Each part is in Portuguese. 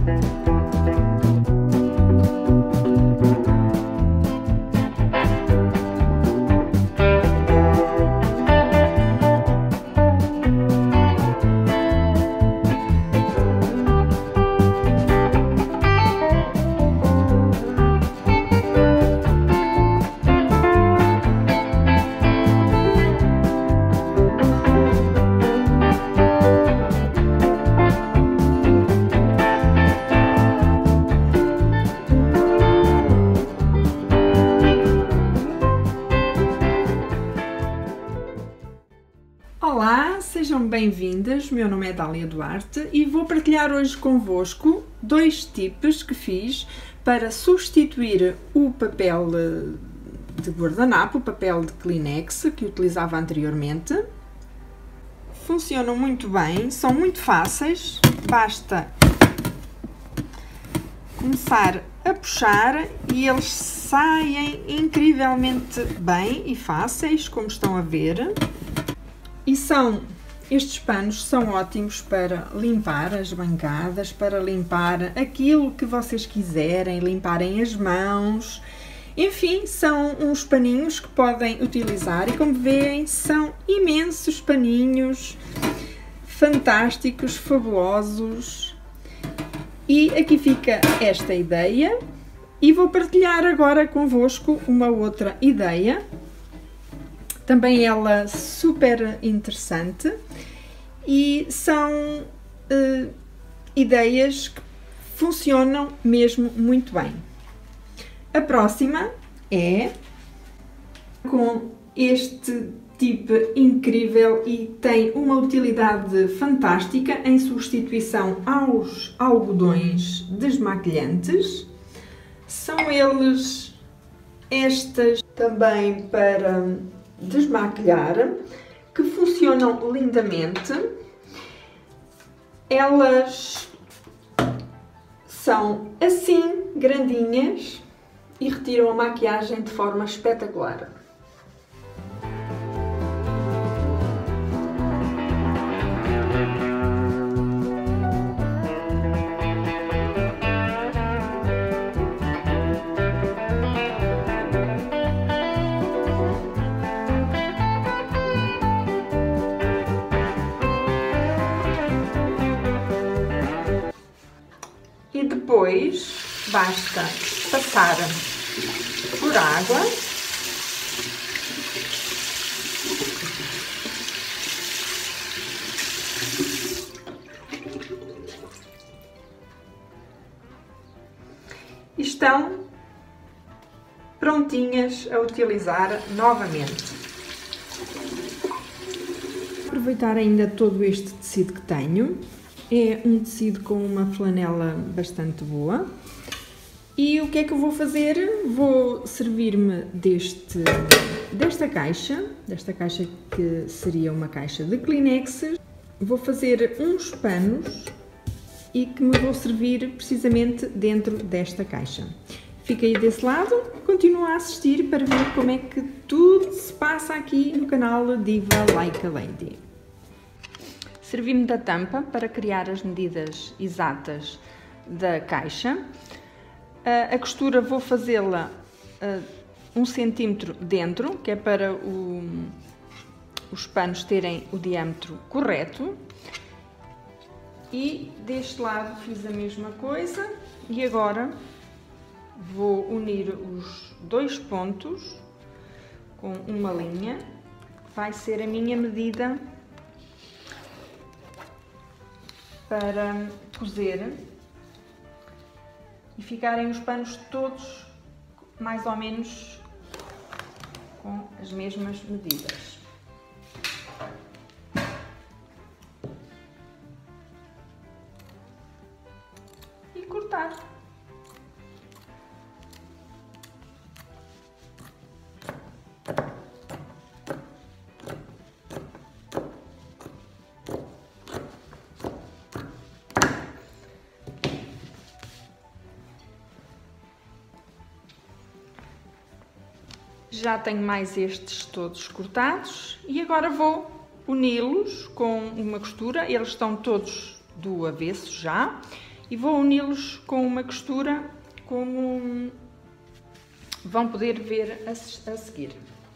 Olá, sejam bem-vindas, meu nome é Dália Duarte e vou partilhar hoje convosco dois tips que fiz para substituir o papel de guardanapo, o papel de Kleenex que utilizava anteriormente. Funcionam muito bem, são muito fáceis, basta começar a puxar e eles saem incrivelmente bem e fáceis, como estão a ver. E estes panos são ótimos para limpar as bancadas, para limpar aquilo que vocês quiserem, limparem as mãos. Enfim, são uns paninhos que podem utilizar e, como veem, são imensos paninhos, fantásticos, fabulosos. E aqui fica esta ideia e vou partilhar agora convosco uma outra ideia. Também ela super interessante e são ideias que funcionam mesmo muito bem. A próxima é com este tipo incrível e tem uma utilidade fantástica em substituição aos algodões desmaquilhantes. São eles estas também para desmaquilhar, que funcionam lindamente. Elas são assim grandinhas e retiram a maquiagem de forma espetacular. E depois basta passar por água e estão prontinhas a utilizar novamente. Vou aproveitar ainda todo este tecido que tenho. É um tecido com uma flanela bastante boa. E o que é que eu vou fazer? Vou servir-me desta caixa que seria uma caixa de Kleenex. Vou fazer uns panos e que me vou servir precisamente dentro desta caixa. Fica aí desse lado, continua a assistir para ver como é que tudo se passa aqui no canal Diva Like a Lady. Servi-me da tampa para criar as medidas exatas da caixa. A costura vou fazê-la 1 centímetro dentro, que é para os panos terem o diâmetro correto. E deste lado fiz a mesma coisa e agora vou unir os dois pontos com uma linha, que vai ser a minha medida para cozer e ficarem os panos todos mais ou menos com as mesmas medidas. E cortar. Já tenho mais estes todos cortados e agora vou uni-los com uma costura. Eles estão todos do avesso já e vou uni-los com uma costura, como vão poder ver a seguir.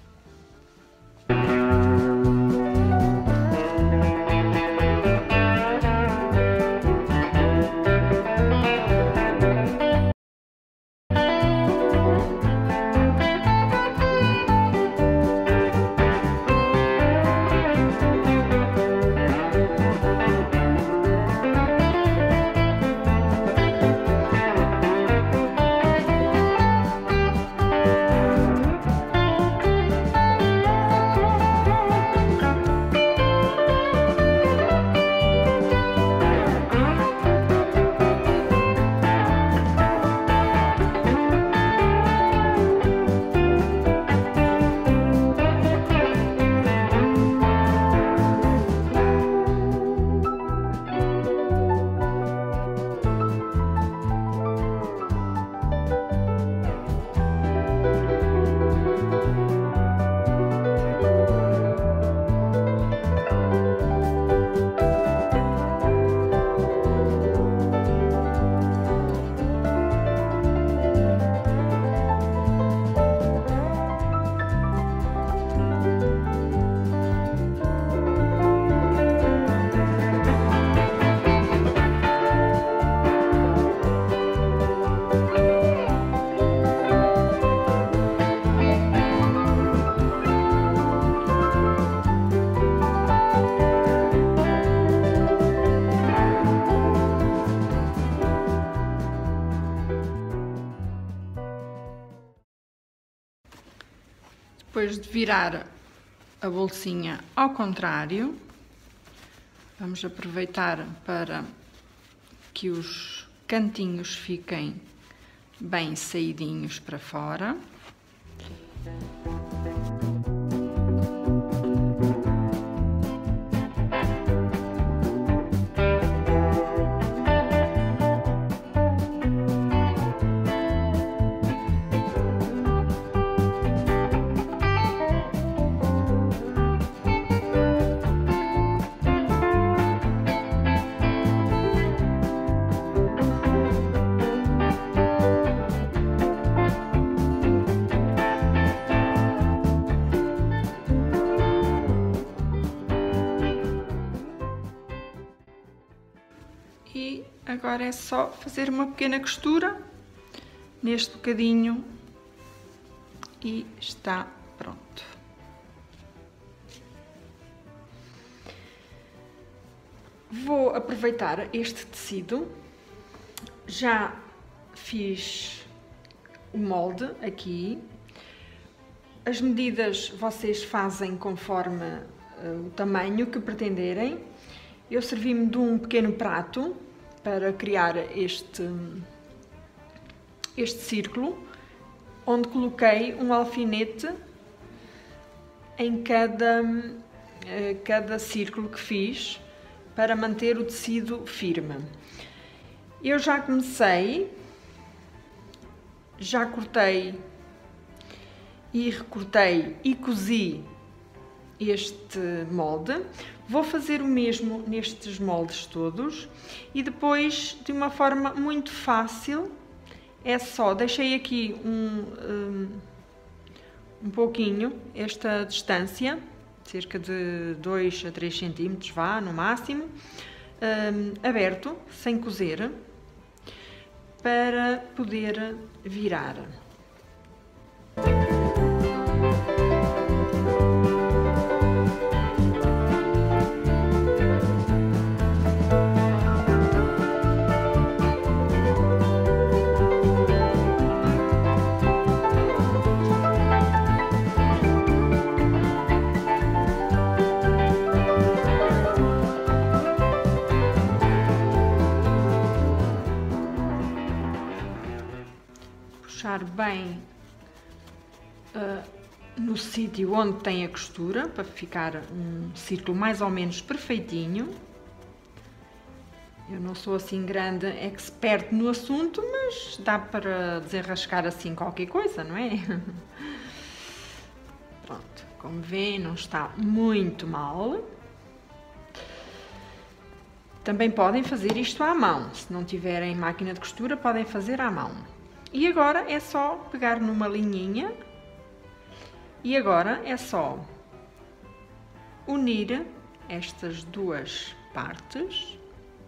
Depois de virar a bolsinha ao contrário, vamos aproveitar para que os cantinhos fiquem bem saidinhos para fora. E agora é só fazer uma pequena costura neste bocadinho e está pronto. Vou aproveitar este tecido, já fiz o molde aqui, as medidas vocês fazem conforme o tamanho que pretenderem. Eu servi-me de um pequeno prato para criar este círculo, onde coloquei um alfinete em cada círculo que fiz, para manter o tecido firme. Eu já comecei, já cortei e recortei e cozi este molde. Vou fazer o mesmo nestes moldes todos e depois, de uma forma muito fácil, é só, deixei aqui um pouquinho esta distância, cerca de 2 a 3 centímetros, vá, no máximo, aberto, sem cozer, para poder virar. Puxar bem no sítio onde tem a costura, para ficar um círculo mais ou menos perfeitinho. Eu não sou assim grande expert no assunto, mas dá para desenrascar assim qualquer coisa, não é? Pronto, como vêem, não está muito mal. Também podem fazer isto à mão. Se não tiverem máquina de costura, podem fazer à mão. E agora é só pegar numa linhinha e agora é só unir estas duas partes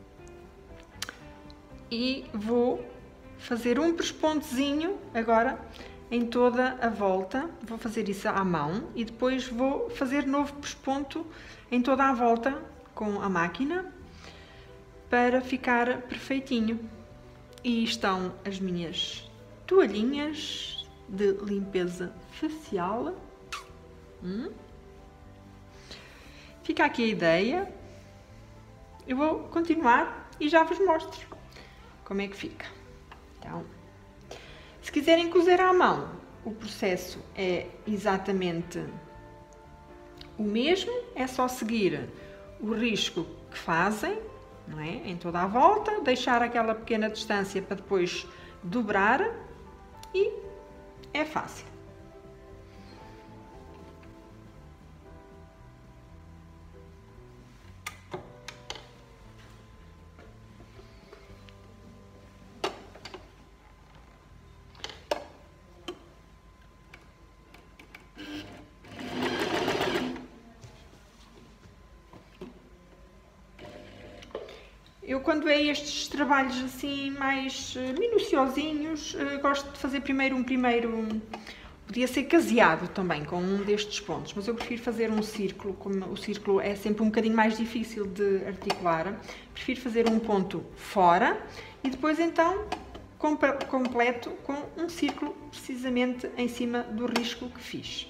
e vou fazer um pespontozinho agora em toda a volta. Vou fazer isso à mão e depois vou fazer novo pesponto em toda a volta com a máquina para ficar perfeitinho. E estão as minhas toalhinhas de limpeza facial. Fica aqui a ideia. Eu vou continuar e já vos mostro como é que fica. Então, se quiserem cozer à mão, o processo é exatamente o mesmo, é só seguir o risco que fazem, não é? Em toda a volta, deixar aquela pequena distância para depois dobrar e é fácil. Eu, quando é estes trabalhos assim mais minuciosinhos, gosto de fazer primeiro podia ser caseado também com um destes pontos, mas eu prefiro fazer um círculo, como o círculo é sempre um bocadinho mais difícil de articular, prefiro fazer um ponto fora e depois então completo com um círculo precisamente em cima do risco que fiz.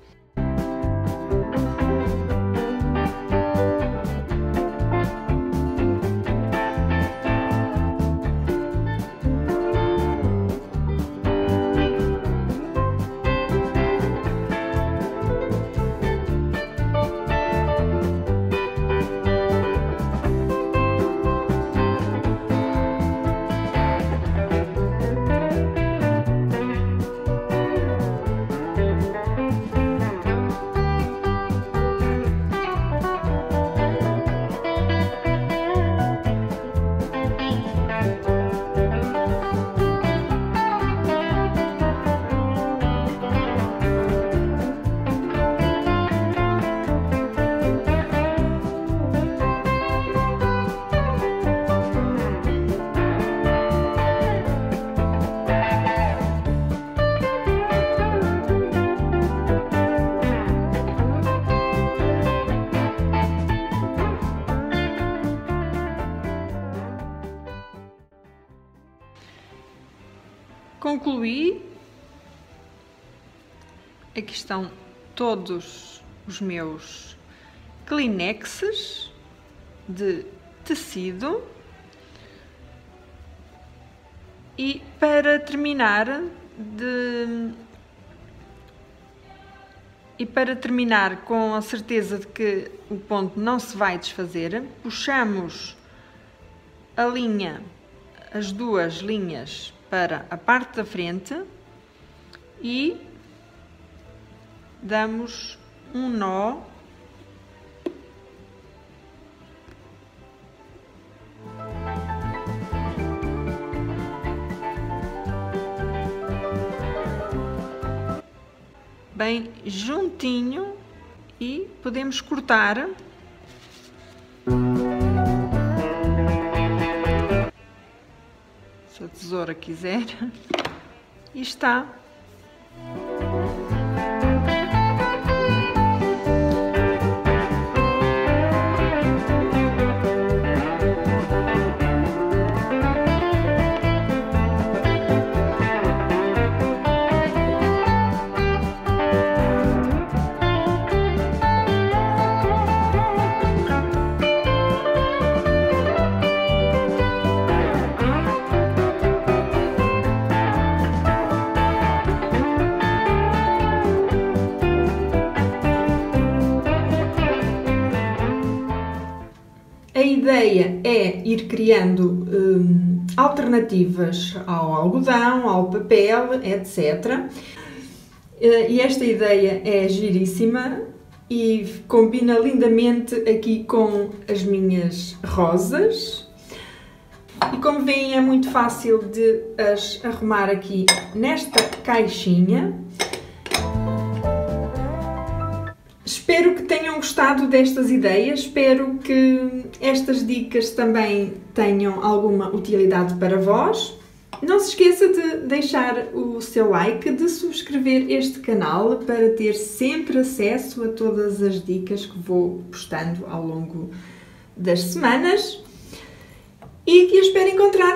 Concluí. Aqui estão todos os meus Kleenexes de tecido. E para terminar com a certeza de que o ponto não se vai desfazer, puxamos a linha, as duas linhas para a parte da frente e damos um nó bem juntinho e podemos cortar. Se a tesoura quiser, e está. A ideia é ir criando alternativas ao algodão, ao papel, etc. E esta ideia é giríssima e combina lindamente aqui com as minhas rosas. E como veem, é muito fácil de as arrumar aqui nesta caixinha. Espero que tenham gostado destas ideias, espero que estas dicas também tenham alguma utilidade para vós. Não se esqueça de deixar o seu like, de subscrever este canal para ter sempre acesso a todas as dicas que vou postando ao longo das semanas. E que eu espero encontrar